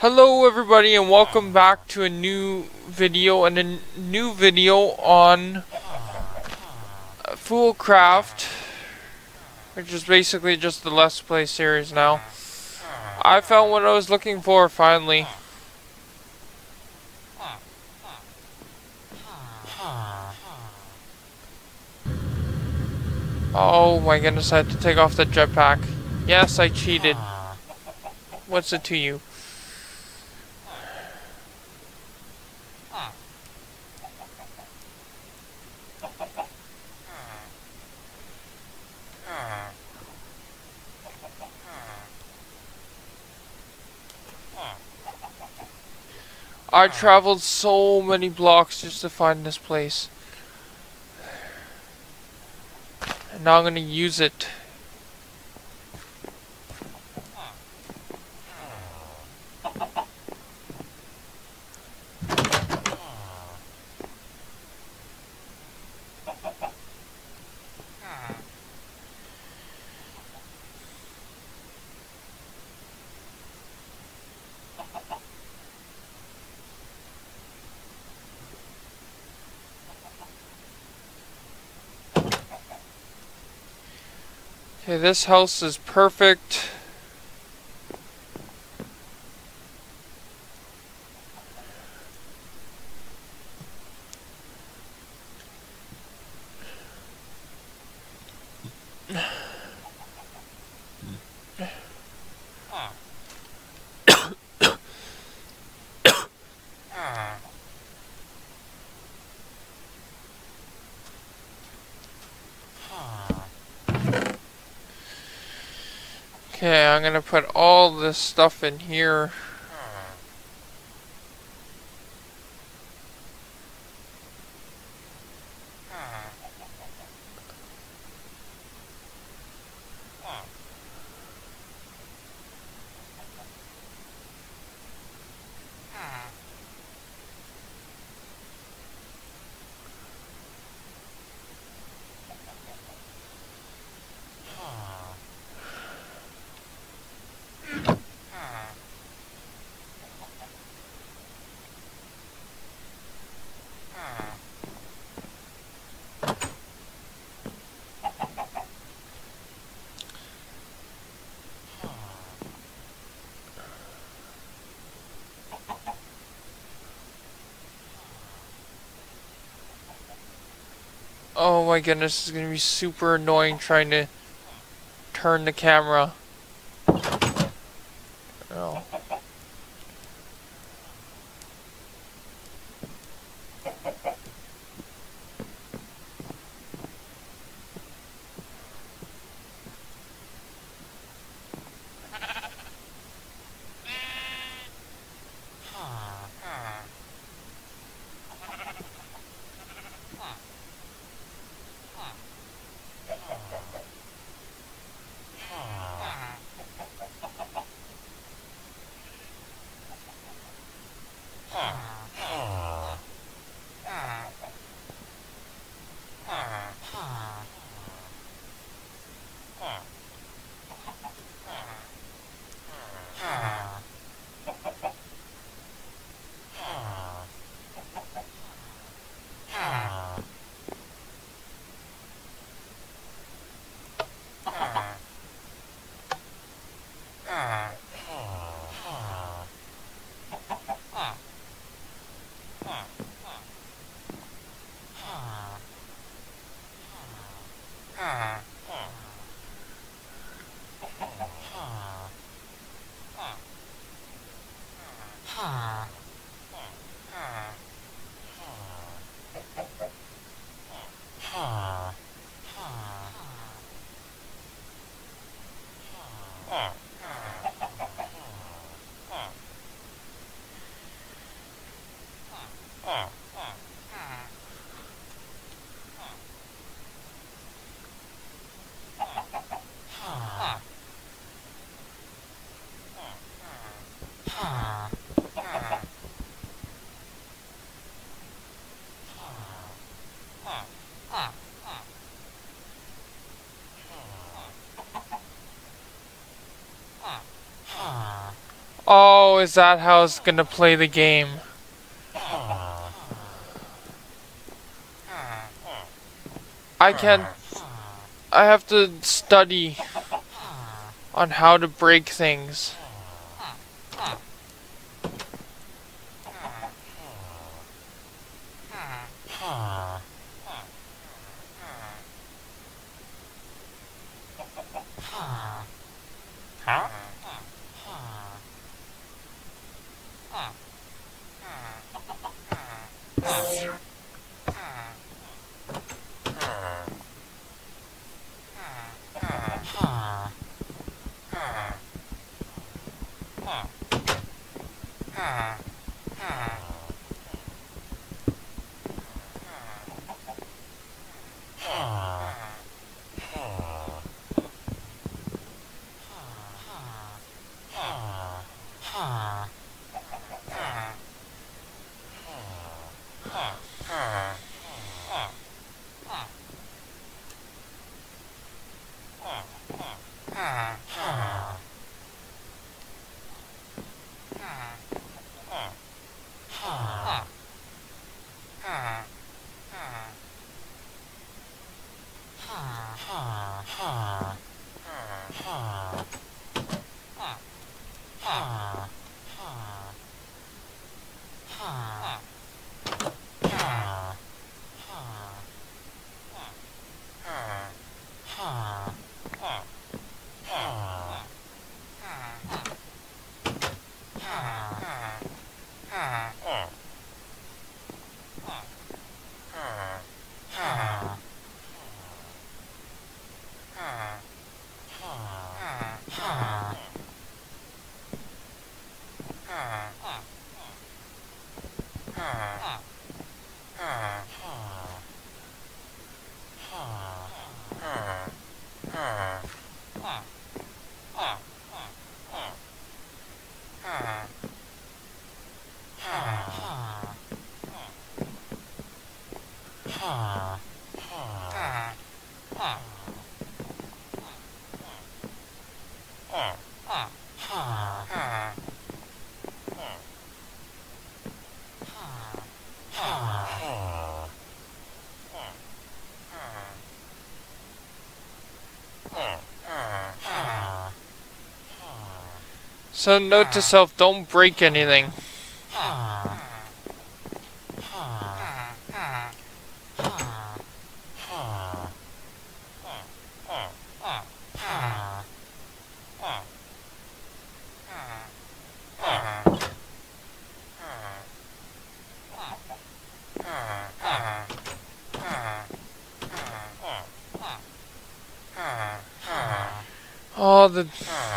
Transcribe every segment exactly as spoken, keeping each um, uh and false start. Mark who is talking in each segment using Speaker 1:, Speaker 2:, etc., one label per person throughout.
Speaker 1: Hello everybody and welcome back to a new video and a new video on Foolcraft, which is basically just the Let's Play series now. I found what I was looking for finally. Oh my goodness, I had to take off the jetpack. Yes, I cheated. What's it to you? I traveled so many blocks just to find this place. And now I'm gonna use it. Okay, this house is perfect. Okay, I'm gonna put all this stuff in here. Oh my goodness, this is gonna be super annoying trying to turn the camera. Oh. Oh, is that how it's gonna play the game? I can't... I have to study on how to break things. So note to self, don't break anything. Oh, the...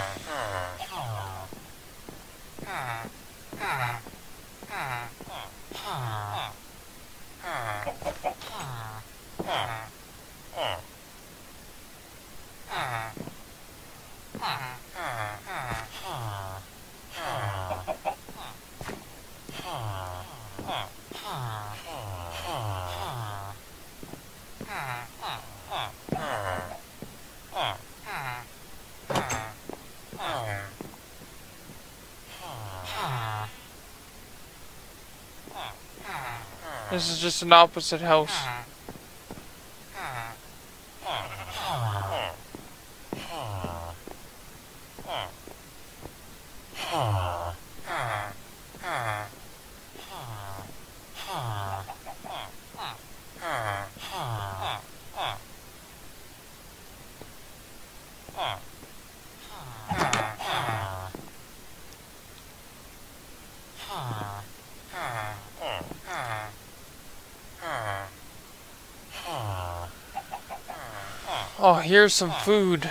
Speaker 1: This is just an opposite house. Oh, here's some food.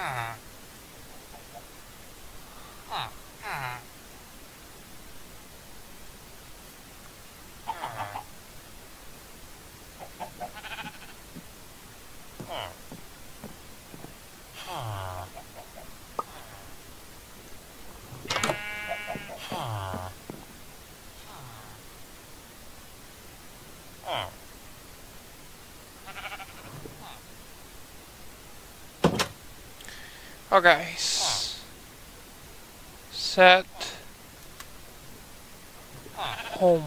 Speaker 1: Okay. S set home.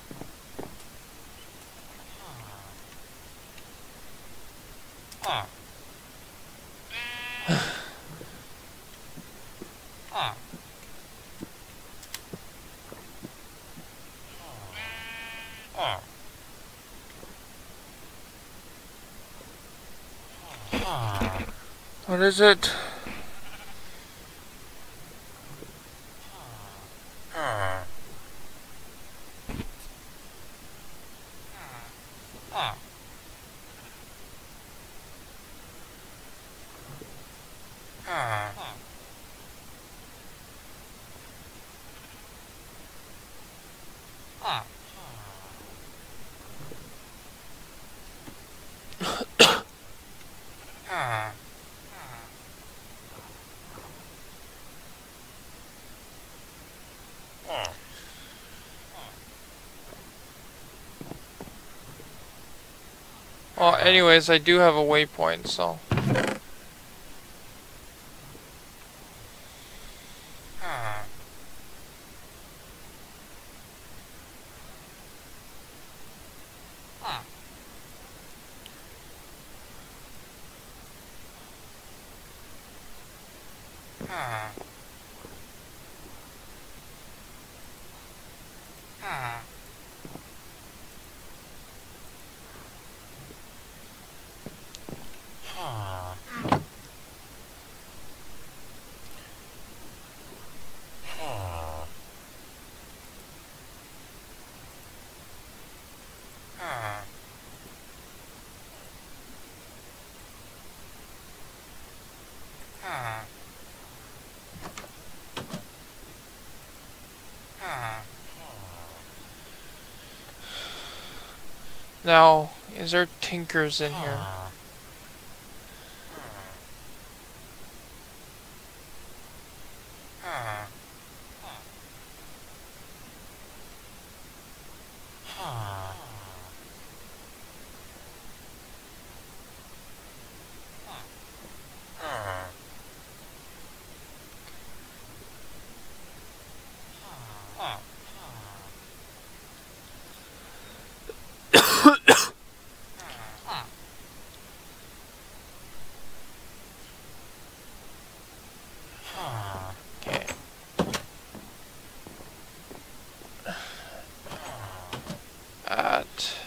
Speaker 1: What is it? Well, anyways, I do have a waypoint, so. Now, is there tinkers in here? At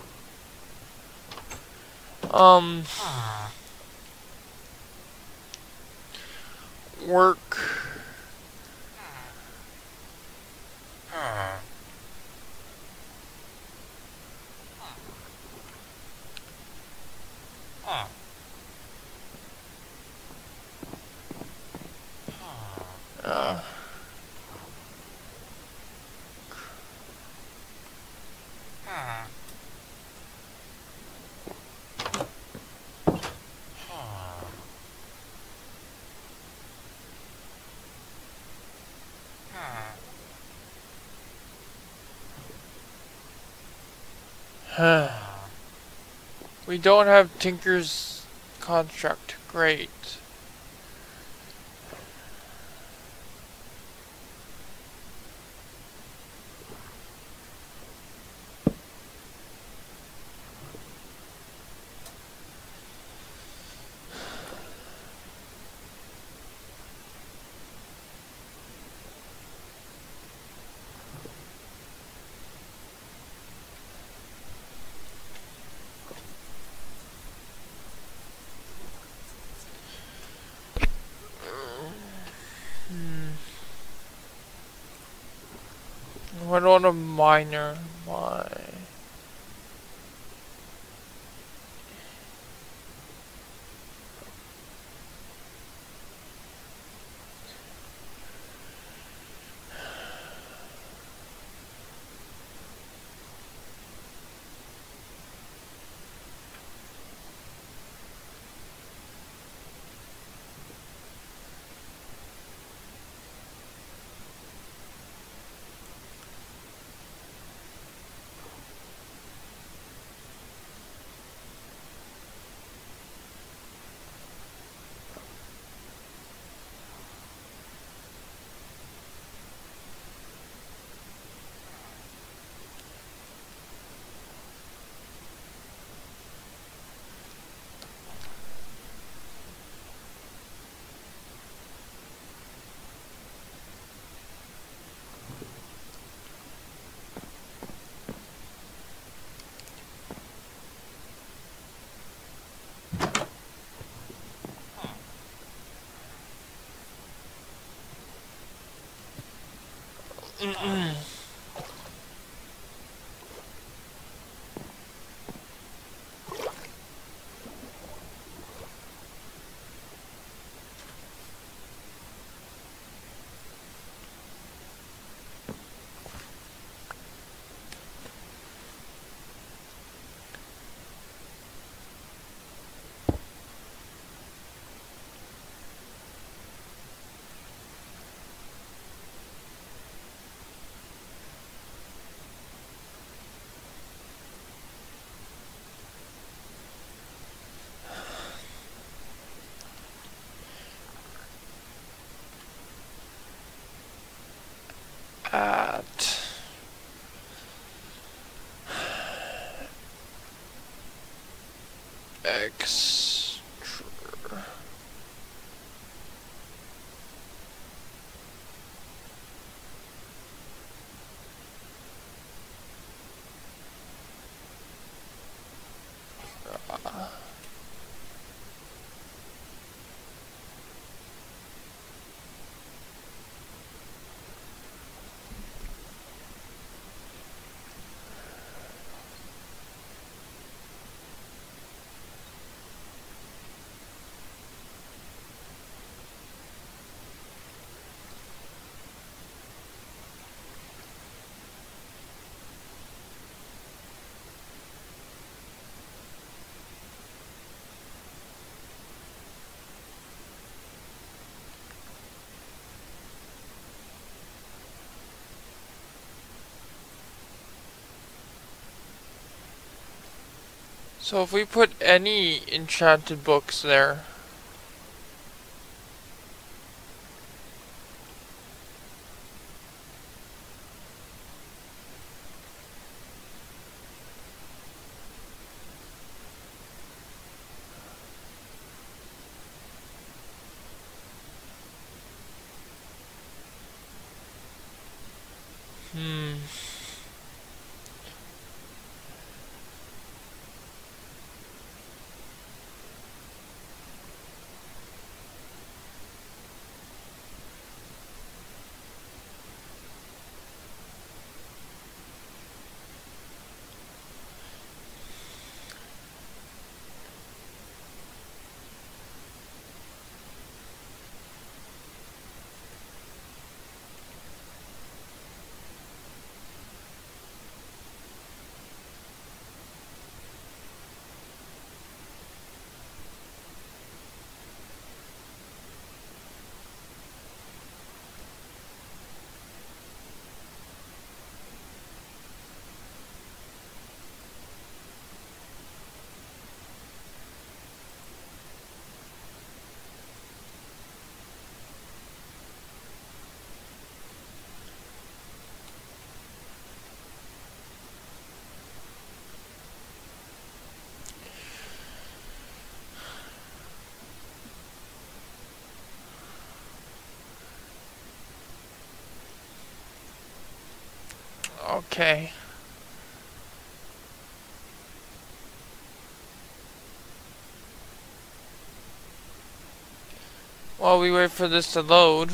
Speaker 1: Um. work. Uh, we don't have Tinker's construct. Great. What on a miner? Why? At X. So if we put any enchanted books there, hmm. Okay. While we wait for this to load.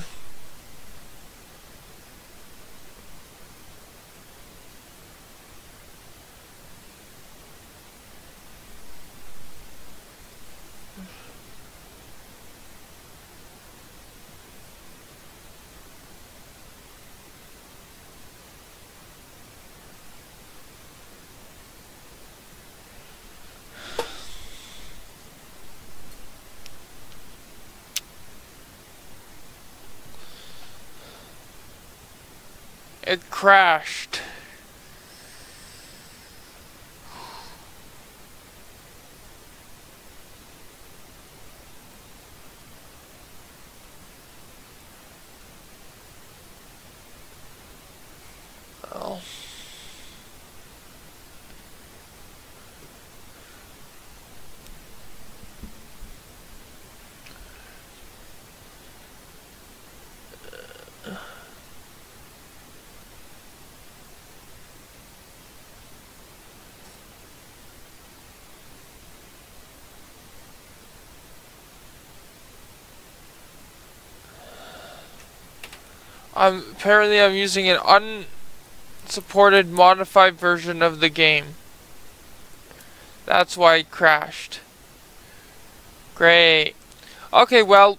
Speaker 1: It crashed. Oh. I'm apparently I'm using an unsupported modified version of the game. That's why it crashed. Great. Okay, well,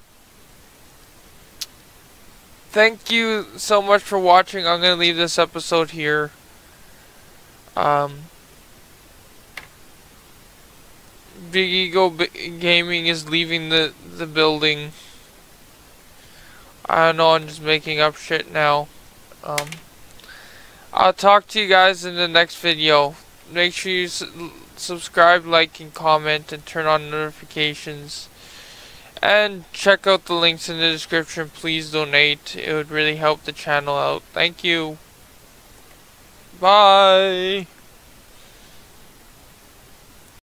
Speaker 1: thank you so much for watching. I'm gonna leave this episode here. Um, Big Ego B Gaming is leaving the the building. I don't know, I'm just making up shit now. Um, I'll talk to you guys in the next video. Make sure you su subscribe, like, and comment, and turn on notifications. And check out the links in the description. Please donate. It would really help the channel out. Thank you. Bye.